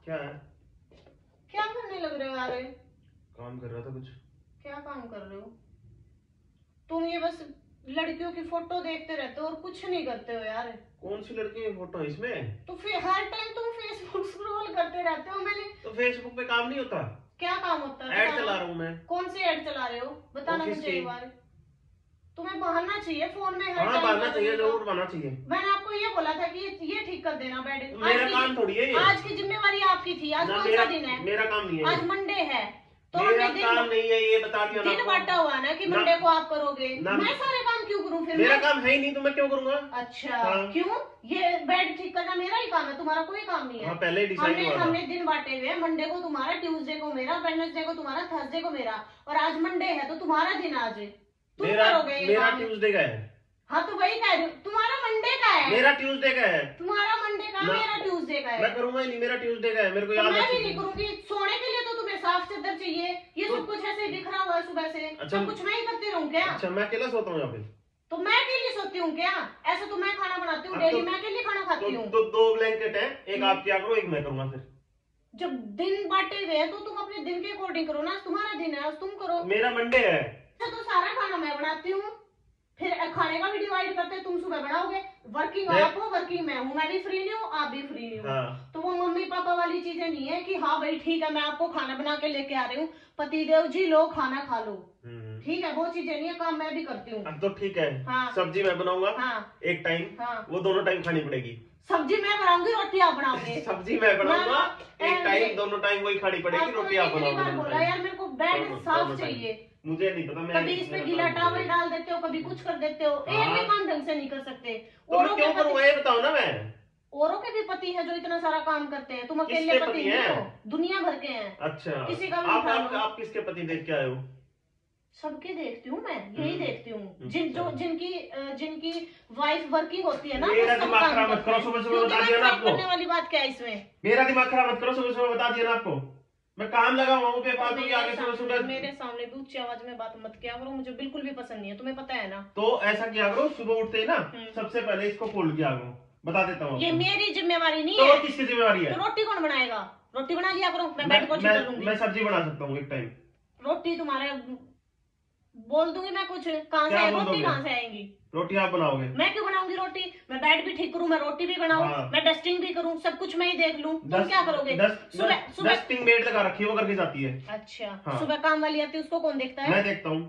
क्या है? क्या करने लग रहे हो यार? काम कर रहा था कुछ। क्या काम कर रहे हो तुम? ये बस लड़कियों की फोटो देखते रहते हो और कुछ नहीं करते हो यार। कौन सी लड़की की फोटो है इसमें? तो फिर हर टाइम तुम फेसबुक स्क्रॉल करते रहते हो। मैंने तो फेसबुक पे काम नहीं होता? क्या काम होता है? ऐड चला रहा हूँ मैं। कौन सी ऐड चला रहे हो? बताना ऑफिस मुझे की। एक बार। तुम्हें बहाना चाहिए फोन में हर हाँ टाइम बहाना चाहिए, करने का। जरूर बहाना चाहिए। मैंने आपको ये बोला था कि ये ठीक कर देना बेड। मेरा काम थोड़ी है ये। आज की जिम्मेवारी आपकी थी। आज ना कौन सा दिन है? मेरा काम नहीं है। आज मंडे है तो मेरा हमने काम नहीं है, ये बता दिया दिन बांटा हुआ ना कि मंडे को आप करोगे। मैं सारे काम क्यों करूं फिर? मेरा काम है ही नहीं तो मैं क्यों करूंगा? अच्छा हाँ। क्यों? ये बेड ठीक करना मेरा ही काम है, तुम्हारा कोई काम नहीं है। हाँ, पहले डिसाइड हुआ था। हमने दिन बांटे हुए हैं। मंडे को तुम्हारा, ट्यूसडे को मेरा, वेडनेसडे को तुम्हारा, थर्सडे को मेरा, और आज मंडे है तो तुम्हारा दिन आज है। तुम करोगे ये मेरा काम। ट्यूसडे का है। हाँ तो वही कह रही हूँ, तुम्हारा मंडे का है। मेरा ट्यूसडे का है। तुम्हारा मंडे का, मेरा ट्यूसडे का है। मैं करूंगा ही नहीं, मेरा ट्यूसडे का है, मेरे को याद है। मैं भी नहीं करूंगी। सोने के लिए तो तुम्हें साफ चादर चाहिए। ये सब कुछ ऐसे बिखरा हुआ है सुबह से। अच्छा, सब कुछ मैं ही करती रहूं क्या? अच्छा, मैं अकेला सोता हूँ यहाँ पे? तो मैं अकेली सोती हूँ क्या? ऐसे तो मैं खाना बनाती हूँ डेली। मैं अकेली खाना खाती हूँ। तो 2 ब्लैंकेट है, एक आप क्या करो, एक मैं करूंगा। फिर जब दिन बांटे हुए हैं तो तुम अपने दिन के अकॉर्डिंग करो ना। तुम्हारा दिन है, आज तुम करो। मेरा मंडे है। अच्छा तो सारा खाना मैं बनाती हूँ, फिर खाने का भी डिवाइड करते हैं। तुम सुबह बनाओगे। वर्किंग आप हो, वर्किंग मैं हूँ। मैं भी फ्री नहीं हूँ, आप भी फ्री नहीं हो। हाँ। तो वो मम्मी पापा वाली चीजें नहीं है कि हाँ भाई ठीक है मैं आपको खाना बना के लेके आ रही हूँ, पतिदेव जी लो खाना खा लो। ठीक है, वो चीजें नहीं है। काम मैं भी करती हूँ। अब तो ठीक है। हाँ। सब्जी मैं बनाऊंगा। हाँ। एक टाइम। हाँ। वो दोनों टाइम खानी पड़ेगी। सब्जी मैं बनाऊंगी, रोटी आप बनाओगे। सब्जी मैं बनाऊंगा एक टाइम, दोनों टाइम वही खानी पड़ेगी, रोटी आप बनाओगे। बोला यार मेरे को बेड साफ चाहिए। मुझे नहीं पता, मैं कभी इसमें गीला टॉवल डाल देते हो, कभी कुछ कर देते हो। एक भी काम ढंग से नहीं कर सकते। तो मैं क्यों करूंगा ये बताओ ना। मैं औरों के भी पति है जो इतना सारा काम करते हैं। तुम अकेले पति नहीं हो, दुनिया भर के हैं। अच्छा, किसी का भी आप किसके पति देख के आए हो? सबके देखती हूँ मैं, यही देखती हूँ। जिनकी वाइफ वर्किंग होती है ना। मेरा दिमाग खराब मत करो, सुबह सुबह बता दिया ना आपको। करने वाली बात क्या है इसमें? मेरा दिमाग खराब मत करो, सुबह सुबह बता दिया ना आपको। मैं काम लगा हुआ हूँ बेफालतू की, आगे सुबह सुबह मेरे सामने भी ऊंची आवाज में बात मत किया करो, मुझे बिल्कुल भी पसंद नहीं है, तुम्हें पता है ना। तो ऐसा किया करो, सुबह उठते ही ना सबसे पहले इसको फोल्ड किया करो। बता देता हूँ, ये मेरी जिम्मेवारी नहीं है। है। तो किसकी जिम्मेवारी है? तो रोटी कौन बनाएगा? रोटी बना लिया करो, मैं बेड पोछी कर लूंगी। मैं सब्जी बना सकता हूँ एक टाइम। रोटी तुम्हारे बोल दूंगी मैं कुछ। कहाँ से रोटी कहाँ से आएंगी? रोटी आप बनाओगे? मैं क्यों बनाऊंगी रोटी? मैं बेड भी ठीक करूं, मैं रोटी भी बनाऊं। हाँ। मैं डस्टिंग भी करूं, सब कुछ मैं ही देख लूं। तुम क्या करोगे? सुबह डस्टिंग मेड लगा रखी है, वो करके जाती है। अच्छा। हाँ। सुबह काम वाली आती है, उसको कौन देखता है? मैं देखता हूँ।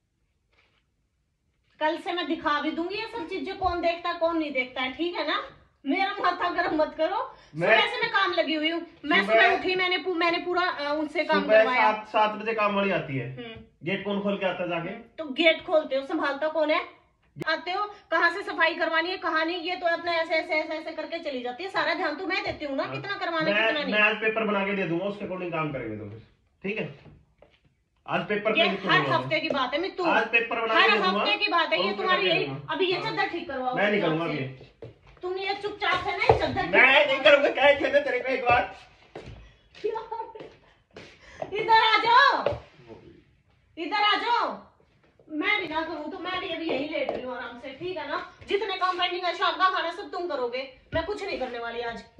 कल से मैं दिखा भी दूंगी ये सब चीजें, कौन देखता है कौन नहीं देखता है। ठीक है ना? मेरा माथा गर्म मत करो। सुबह से मैं काम लगी हुई हूँ। मैं सुबह उठी, मैंने पूरा उनसे काम करवाया। 7 बजे काम वाली आती है। गेट कौन खोल के आता है जाके? तो गेट खोलते हो, संभालता कौन है? आते हो, कहाँ से सफाई करवानी है कहाँ नहीं, ये तो अपना ऐसे ऐसे ऐसे ऐसे करके चली जाती है। सारा ध्यान तो मैं देती हूँ ना, कितना करवाना कितना नहीं। मैं आज पेपर बना के दे दूंगा, उसके अकॉर्डिंग काम करेंगे तो ठीक है। आज पेपर हर हफ्ते की बात है मित्तू, आज पेपर बना हर हफ्ते की बात है ये तुम्हारी। यही अभी ये चादर ठीक करवाओ। मैं नहीं करूंगा अभी। तुम ये चुपचाप है ना चादर। मैं नहीं करूंगा, क्या कहते तेरे को एक बार। इधर आ जाओ, इधर आ जाओ। मैं भी ना करूं तो मैं भी अभी यही लेट रही हूँ आराम से। ठीक है ना? जितने काम पेंडिंग है, शाम का खाना सब तुम करोगे, मैं कुछ नहीं करने वाली आज।